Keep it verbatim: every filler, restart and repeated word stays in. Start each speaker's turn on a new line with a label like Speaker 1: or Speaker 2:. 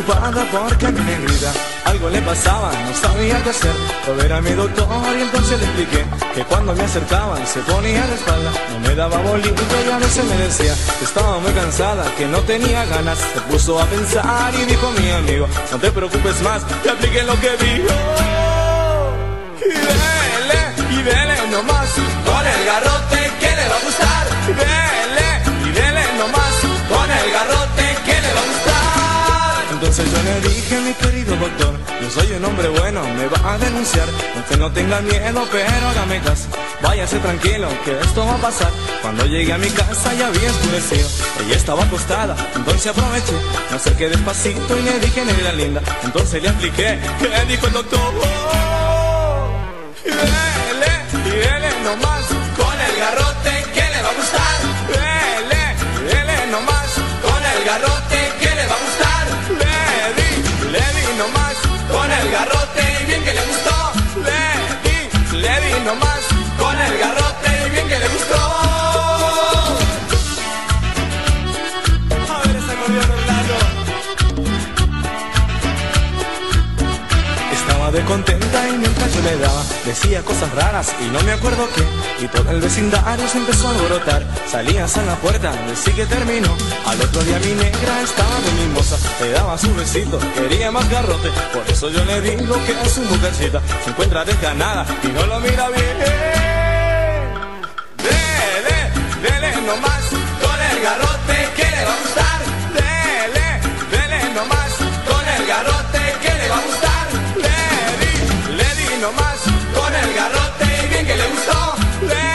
Speaker 1: preocupada porque mi negrita algo le pasaba, no sabía qué hacer. Fue a ver a mi doctor y entonces le expliqué que cuando me acercaban se ponía la espalda, no me daba bolito y a veces me decía que estaba muy cansada, que no tenía ganas. Se puso a pensar y dijo mi amigo, no te preocupes más, te apliqué lo que dijo. Y dele, y dele nomás con el garrote que le va a gustar. Dele, y dele nomás con el garrote que le va a gustar. Entonces yo le dije, mi querido doctor, yo soy un hombre bueno, me va a denunciar. Usted no tenga miedo, pero hágame caso, váyase tranquilo, que esto va a pasar. Cuando llegué a mi casa ya había oscurecido, ella estaba acostada, entonces aproveché, me acerqué despacito y le dije, negra linda. Entonces le expliqué, ¿qué dijo el doctor? Y dele, y dele nomás con el garrote que le va a gustar. Dele, y dele nomás con el garrote que le va a gustar. Le di, le di nomás con el garrote y bien que le gustó. Le di, le di nomás con el garrote y bien que le gustó. A ver ese acordeón doblado. Estaba de contenta y mientras yo le daba decía cosas raras y no me acuerdo qué. Y todo el vecindario se empezó a alborotar. Salías a la puerta, decí que terminó. Al otro día mi negra estaba de mimosa, le daba su besito, quería más garrote. Por eso yo le digo que a su mujercita se encuentra desganada y no lo mira bien. Dele, dele nomás con el garrote que le va a gustar. Dele, dele nomás con el garrote que le va a gustar. Le di, le di nomás con el garrote y bien que le gustó. Le